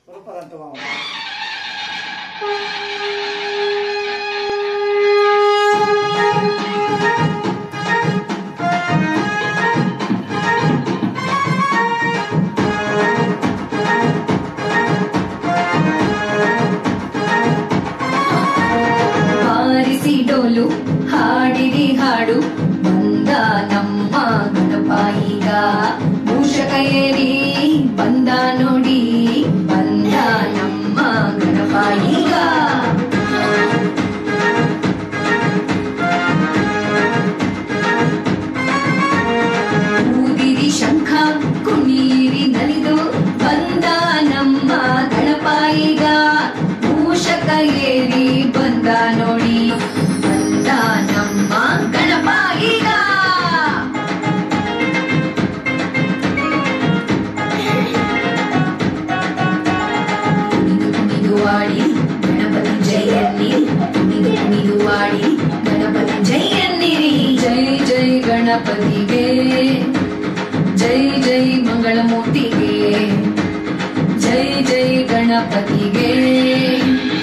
ಹಾರಿಸಿ ಡೋಲು ಹಾಡಿರಿ ಹಾಡು ಬಂದ ನಮ್ಮ ಗಣಪ ಈಗ ಮೂಷಕ ಏರಿ ಬಂದ ನೋಡಿ ಬಂದ ನಮ್ಮ ಗಣಪ ಈಗ ಊದಿರಿ ಶಂಖ ಕುಣೀರಿ ನಲಿದು ಬಂದ ನಮ್ಮ ಗಣಪ ಈಗ ಮೂಷಕ ಏರಿ ಬಂದ ನೋಡಿ ಬಂದ ನಮ್ಮ ಗಣಪ ಈಗ ಕುಣಿದು ಆಡಿ ಗಣಪತಿ ಜಯನ್ನಿರಿ ಕುಣಿದು ಕುಣಿದು ಆಡಿ ಗಣಪತಿ ಜಯನ್ನಿರಿ ಜೈ ಜೈ ಗಣಪತಿಗೆ ಜೈ ಜೈ ಮಂಗಳಮೂರ್ತಿಗೆ ಜೈ ಜೈ ಗಣಪತಿಗೆ